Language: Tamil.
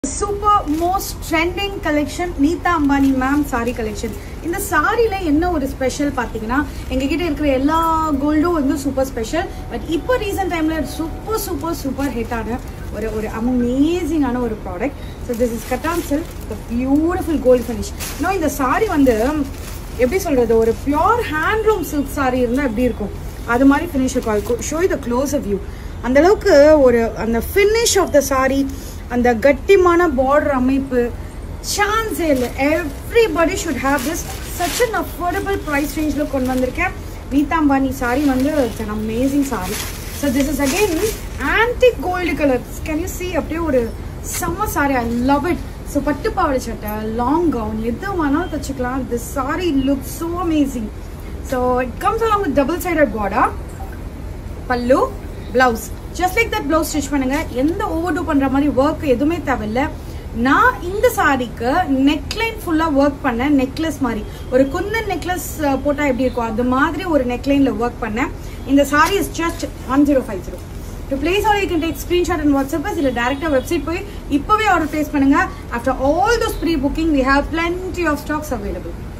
Super most trending collection Neeta Ambani ma'am saree collection. In the saree la enna or special pathina enga kitta irukra ella gold vandu super special but ipo recent time la super hit ana or amazing ana or product. So this is cotton silk, the beautiful gold finish. Now in the saree vandu eppadi solradhu or pure handloom silk saree irundha eppadi irukum adu mari finish irukum. Show you the closer view. And the look or and the finish of the saree and the gattimana border அமைப்பு chance இல்ல. Everybody should have this. Such an affordable price range lo கொண்டு வந்திருக்கேன். Neeta Ambani saree வந்து it's an amazing saree. So this is again antique gold color. Can you see அப்படியே ஒரு summer saree? I love it. So பட்டு பாவாடை சட்டை, long gown எது வேணாலும் தச்சுக்கலாம். This saree looks so amazing. So it comes along with double sided border, pallu, blouse. Just like that blouse stitch பண்ணுங்க. எந்த overdo பண்ற மாதிரி work எதுமே தேவையில்லை. நான் இந்த சாரிக்கு neckline full work பண்ணேன். necklace மாதிரி ஒரு குந்தன் necklace போட்டா எப்படி இருக்கும் அது மாதிரி ஒரு necklineல work பண்ணேன். இந்த saree is just 1050. To place order you can take screenshot and WhatsApp us இல்ல direct website போய் இப்பவே order place பண்ணுங்க. After all those pre booking we have plenty of stocks available.